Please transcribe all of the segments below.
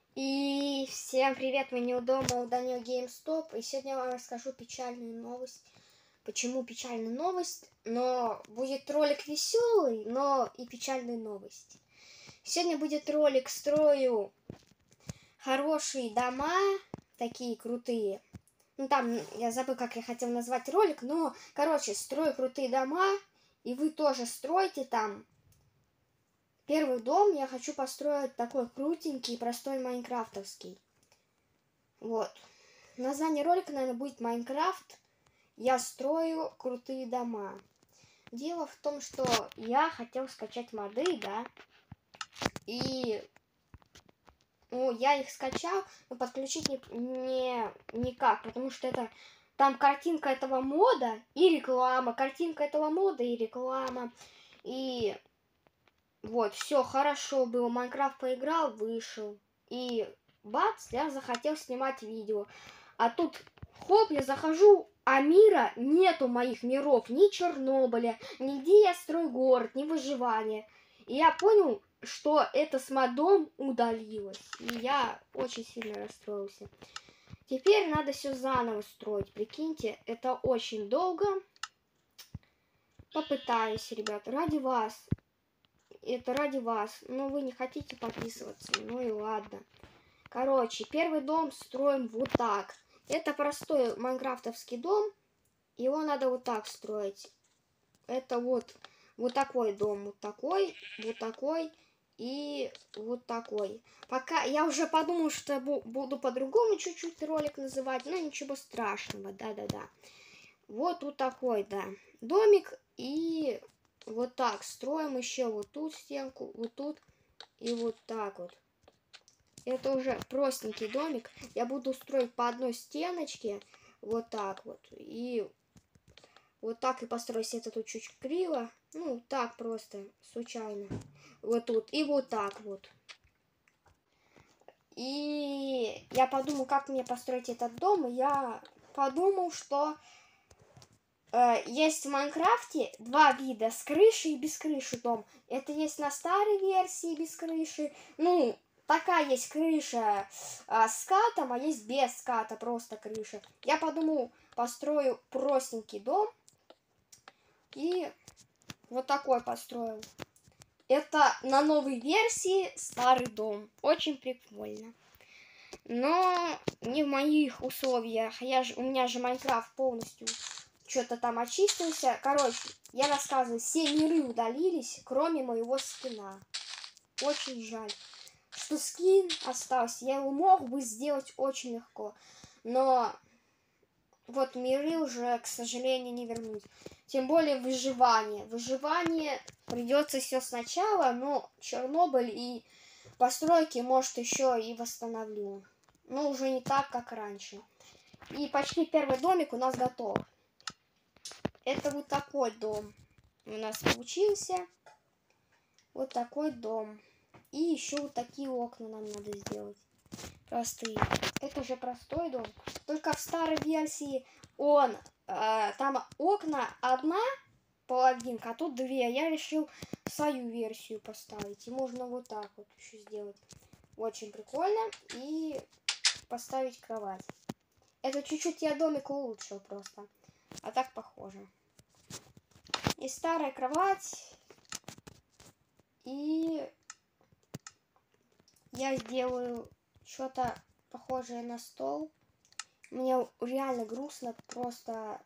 И всем привет, мы не у дома, у Данил GameStop. И сегодня я вам расскажу печальную новость. Почему печальная новость? Но будет ролик веселый, но и печальная новость. Сегодня будет ролик «Строю хорошие дома», такие крутые. Ну там, я забыл, как я хотел назвать ролик, но, короче, строю крутые дома, и вы тоже строите там. Первый дом я хочу построить такой крутенький, простой майнкрафтовский. Вот. Название ролика, наверное, будет «Майнкрафт. Я строю крутые дома». Дело в том, что я хотел скачать моды, да, и я их скачал, но подключить никак, потому что это там картинка этого мода и реклама, картинка этого мода и реклама, и вот, все хорошо было, Майнкрафт поиграл, вышел, и бац, я захотел снимать видео. А тут, хоп, я захожу, а мира нету, моих миров, ни Чернобыля, нигде я строю город, ни выживания. И я понял, что это с модом удалилось. И я очень сильно расстроился. Теперь надо все заново строить, прикиньте, это очень долго. Попытаюсь, ребят, ради вас. Это ради вас. Но вы не хотите подписываться. Ну и ладно. Короче, первый дом строим вот так. Это простой майнкрафтовский дом. Его надо вот так строить. Это вот такой дом. Вот такой и вот такой. Пока я уже подумал, что я буду по-другому чуть-чуть ролик называть. Но ничего страшного. Да-да-да. Вот такой, да. Домик. И вот так строим еще вот тут стенку, вот тут и вот так вот. Это уже простенький домик. Я буду строить по одной стеночке. Вот так вот. И вот так и построить. Это тут чуть криво. Ну, так просто, случайно. Вот тут. И вот так вот. И я подумал, как мне построить этот дом. И я подумал, что есть в Майнкрафте два вида, с крышей и без крыши дом. Это есть на старой версии без крыши. Ну, такая есть крыша с скатом, а есть без ската, просто крыша. Я подумал, построю простенький дом. И вот такой построил. Это на новой версии старый дом. Очень прикольно. Но не в моих условиях. У меня же Майнкрафт полностью что-то там очистился. Короче, я рассказываю, все миры удалились, кроме моего скина. Очень жаль, что скин остался. Я его мог бы сделать очень легко. Но вот миры уже, к сожалению, не вернуть. Тем более выживание. Выживание придется все сначала, но Чернобыль и постройки, может, еще и восстановлю. Но уже не так, как раньше. И почти первый домик у нас готов. Это вот такой дом у нас получился. Вот такой дом. И еще вот такие окна нам надо сделать. Простые. Это же простой дом. Только в старой версии там окна одна половинка, а тут две. Я решил свою версию поставить. И можно вот так вот еще сделать. Очень прикольно. И поставить кровать. Это чуть-чуть я домик улучшил просто. А так похоже. И старая кровать. И я сделаю что-то похожее на стол. Мне реально грустно, просто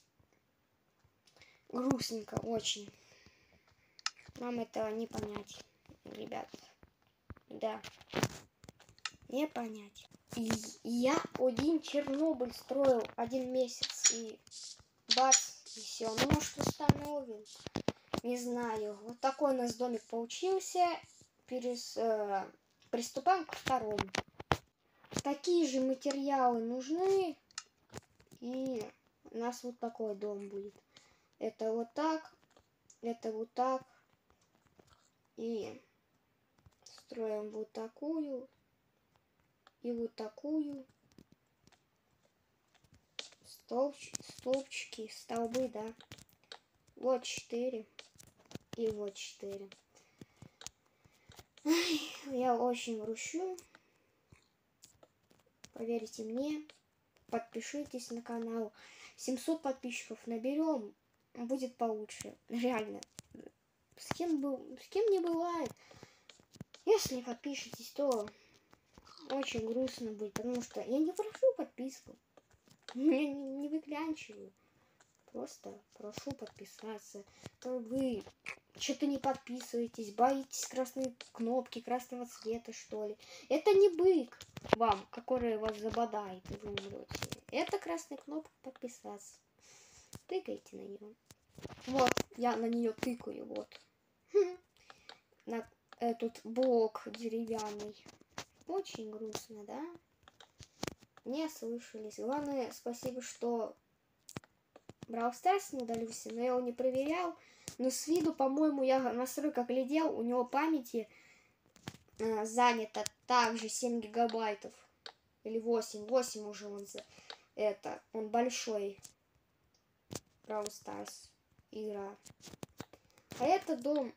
грустненько очень. Нам это не понять, ребят. Да, не понять. И я один Чернобыль строил 1 месяц, и бац, и все. Ну, может, установим? Не знаю. Вот такой у нас домик получился. Приступаем к второму. Такие же материалы нужны. И у нас вот такой дом будет. Это вот так. Это вот так. И строим вот такую. И вот такую. Столбчики, столбы, да. Вот 4. И вот 4. Я очень грущу. Поверьте мне, подпишитесь на канал. 700 подписчиков наберем, будет получше. Реально. С кем не бывает. Если не подпишетесь, то очень грустно будет, потому что я не прошу подписку. Я не выклянчиваю. Просто прошу подписаться. То вы что-то не подписываетесь, боитесь красной кнопки, красного цвета, что ли. Это не бык вам, который вас забодает, и вы умрете. Это красная кнопка подписаться. Тыкайте на нее. Вот, я на нее тыкаю, вот. На этот блок деревянный. Очень грустно, да? Не слышались. Главное, спасибо, что Brawl Stars не удалился, но я его не проверял. Но с виду, по-моему, я в настройках глядел, у него памяти занято также 7 гигабайтов. Или 8. 8 уже он он большой. Brawl Stars игра. А этот дом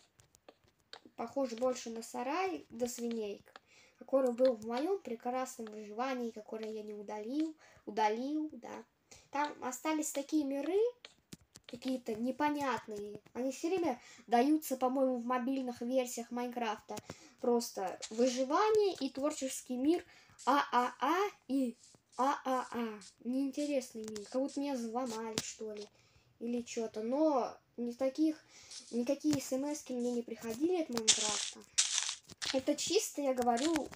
похож больше на сарай до свиней, который был в моем прекрасном выживании, который я не удалил, да. Там остались такие миры, какие-то непонятные. Они все время даются, по-моему, в мобильных версиях Майнкрафта. Просто выживание и творческий мир ААА и ААА. Неинтересный мир. Как будто меня взломали, что ли. Или что-то. Но никакие смс-ки мне не приходили от Майнкрафта. Это чисто я говорю,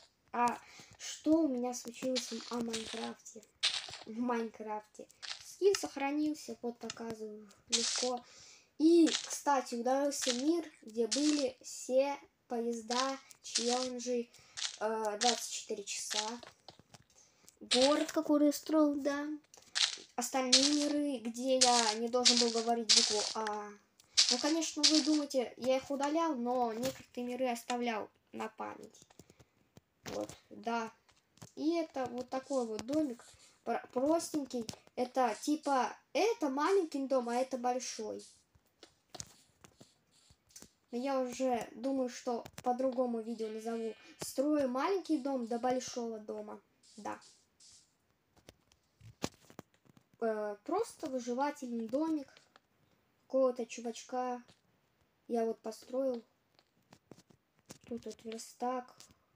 что у меня случилось в Майнкрафте. В Майнкрафте. Скин сохранился, вот показываю, легко. И, кстати, удался мир, где были все поезда, челленджи, 24 часа. Город, который я строил, да. Остальные миры, где я не должен был говорить букву А. Ну, конечно, вы думаете, я их удалял, но некоторые миры оставлял на память. Вот, да. И это вот такой вот домик, простенький. Это типа, это маленький дом, а это большой. Но я уже думаю, что по-другому видео назову. Строю маленький дом до большого дома. Да. Просто выживательный домик какого-то чувачка. Я вот построил. Тут вот верстак.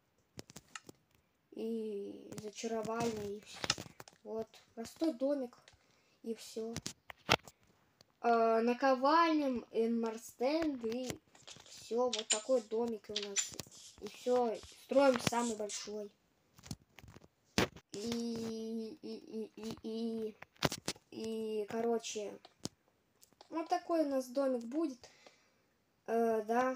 И зачаровальный. Вот. Простой домик. И все. Наковальням, Марстенд и все. Вот такой домик у нас. И все. Строим самый большой. И короче, вот такой у нас домик будет. Да.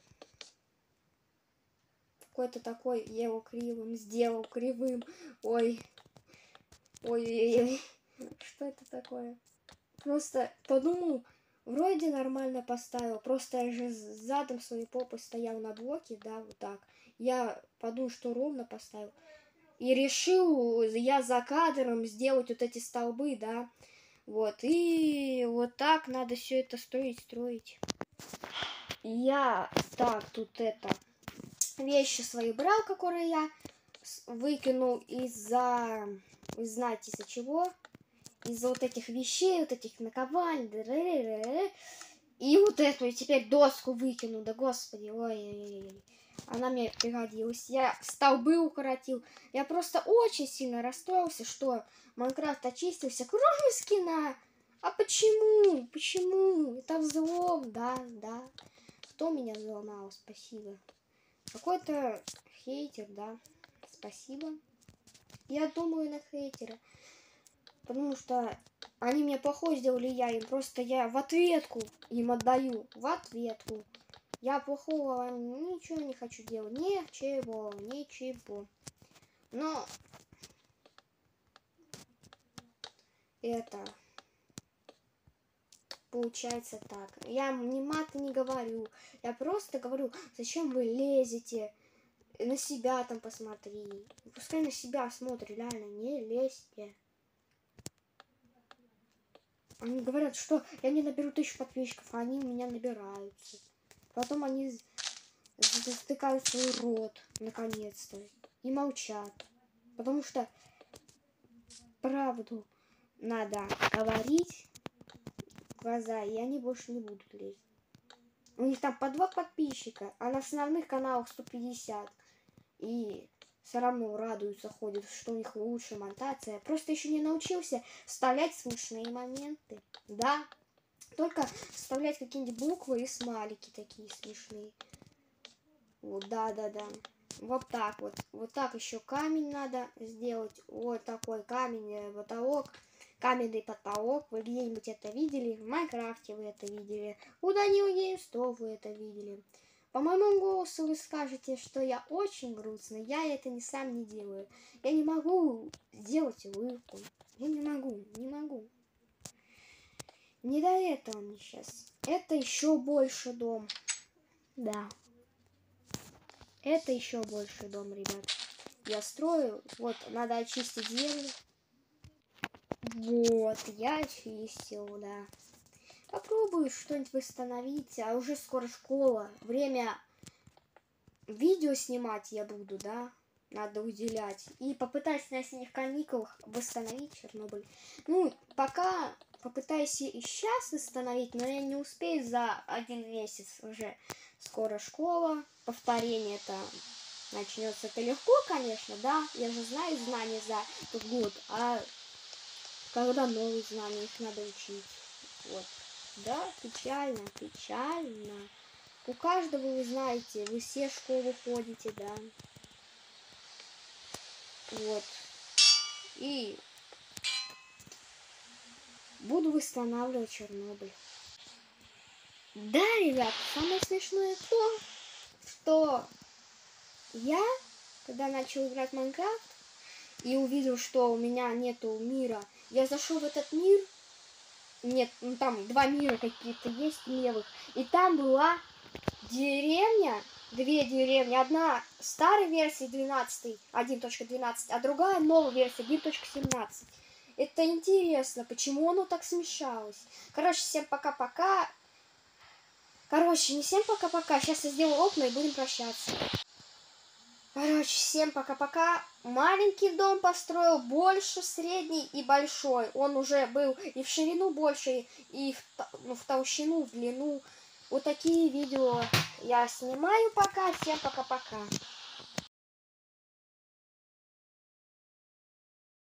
Какой-то такой, я его кривым сделал, кривым. Ой. Ой-ой-ой. Что это такое? Просто подумал, вроде нормально поставил. Просто я же задом своей попой стоял на блоке, да, вот так. Я подумал, что ровно поставил. И решил я за кадром сделать вот эти столбы, да. Вот. И вот так надо все это строить. Я так тут вещи свои брал, которые я выкинул из-за, вы знаете, из-за чего? Из-за вот этих вещей, вот этих наковаль. И вот эту, и теперь доску выкину, да господи, ой-ой-ой. Она мне пригодилась. Я столбы укоротил. Я просто очень сильно расстроился, что Майнкрафт очистился, кроме скина. А почему? Почему? Это взлом, да. Кто меня взломал? Спасибо. Какой-то хейтер, да. Спасибо. Я думаю на хейтера. Потому что они мне плохое сделали, я в ответку им отдаю. В ответку. Я плохого ничего не хочу делать. Ничего. Но это получается так. Я ни мата не говорю. Я просто говорю, зачем вы лезете? На себя там посмотри. Пускай на себя смотри, реально, не лезьте. Они говорят, что я не наберу 1000 подписчиков, а они у меня набираются. Потом они затыкают свой рот, наконец-то, и молчат. Потому что правду надо говорить в глаза, и они больше не будут лезть. У них там по 2 подписчика, а на основных каналах 150. И все равно радуются, ходят, что у них лучше монтация. Просто еще не научился вставлять смешные моменты. Да, только вставлять какие-нибудь буквы и смайлики такие смешные. Вот, да-да-да. Вот так вот. Вот так еще камень надо сделать. Вот такой камень, потолок. Каменный потолок. Вы где-нибудь это видели? В Майнкрафте вы это видели. У Данила Геймстов вы это видели. По моему голосу вы скажете, что я очень грустный. Я это сам не делаю. Я не могу сделать улыбку. Я не могу. Не до этого мне сейчас. Это еще больше дом. Да. Это еще больше дом, ребят. Я строю. Вот, надо очистить землю. Вот, я очистил, да. Попробую что-нибудь восстановить. А уже скоро школа. Время видео снимать я буду, да. Надо уделять. И попытаюсь на осенних каникулах восстановить Чернобыль. Ну, пока попытаюсь и сейчас восстановить, но я не успею за 1 месяц. Уже скоро школа. Повторение это начнется. Это легко, конечно, да. Я же знаю знания за этот год. А когда новые знания, их надо учить. Вот. Да, печально. У каждого, вы знаете, вы все в школу ходите, да. Вот. И буду восстанавливать Чернобыль. Да, ребят, самое смешное то, что я, когда начал играть в Майнкрафт и увидел, что у меня нету мира, я зашел в этот мир. Нет, ну там 2 мира какие-то есть левых. И там была деревня, 2 деревни. Одна старой версии 1.12, а другая новая версия 1.17. Это интересно, почему оно так смешалось. Короче, всем пока-пока. Короче, не всем пока-пока. Сейчас я сделаю окна и будем прощаться. Короче, всем пока-пока. Маленький дом построил, больше, средний и большой. Он уже был и в ширину больше, и в толщину, в длину. Вот такие видео я снимаю пока. Всем пока-пока.